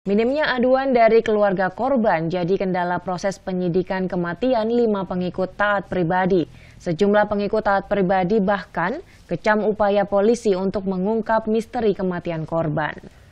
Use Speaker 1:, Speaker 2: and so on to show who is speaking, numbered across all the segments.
Speaker 1: Minimnya aduan dari keluarga korban jadi kendala proses penyidikan kematian 5 pengikut taat pribadi. Sejumlah pengikut taat pribadi bahkan kecam upaya polisi untuk mengungkap misteri kematian korban.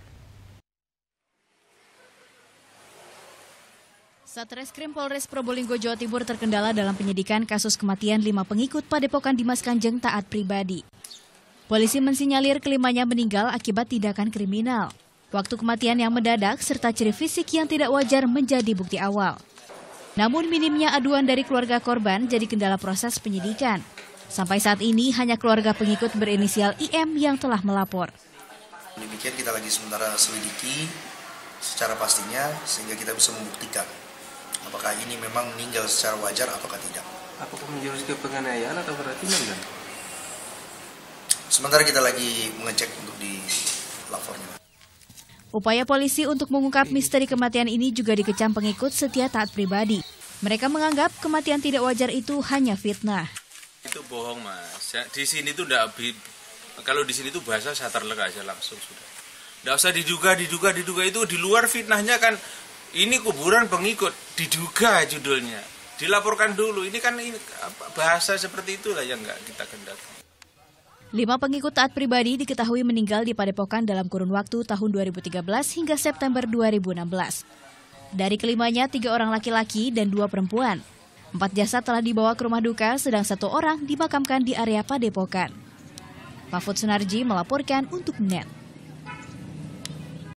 Speaker 2: Satreskrim Polres Probolinggo, Jawa Timur terkendala dalam penyidikan kasus kematian 5 pengikut Padepokan Dimas Kanjeng taat pribadi. Polisi mensinyalir kelimanya meninggal akibat tindakan kriminal. Waktu kematian yang mendadak serta ciri fisik yang tidak wajar menjadi bukti awal. Namun minimnya aduan dari keluarga korban jadi kendala proses penyidikan. Sampai saat ini hanya keluarga pengikut berinisial IM yang telah melapor.
Speaker 3: Demikian kita lagi sementara selidiki secara pastinya sehingga kita bisa membuktikan apakah ini memang meninggal secara wajar ataukah tidak.
Speaker 4: Apakah menjurus ke penganiayaan atau keracunan kan?
Speaker 3: Sementara kita lagi mengecek untuk di lapornya.
Speaker 2: Upaya polisi untuk mengungkap misteri kematian ini juga dikecam pengikut setia taat pribadi. Mereka menganggap kematian tidak wajar itu hanya fitnah.
Speaker 5: Itu bohong, Mas. Di sini tuh kalau di sini tuh bahasa saterlek aja langsung sudah. Nggak usah diduga itu di luar fitnahnya kan. Ini kuburan pengikut, diduga judulnya. Dilaporkan dulu. Ini kan bahasa seperti itulah yang nggak kita kendaki.
Speaker 2: 5 pengikut taat pribadi diketahui meninggal di Padepokan dalam kurun waktu tahun 2013 hingga September 2016. Dari kelimanya 3 orang laki-laki dan 2 perempuan. 4 jasad telah dibawa ke rumah duka, sedang 1 orang dimakamkan di area Padepokan. Mahfud Sunarji melaporkan untuk NET.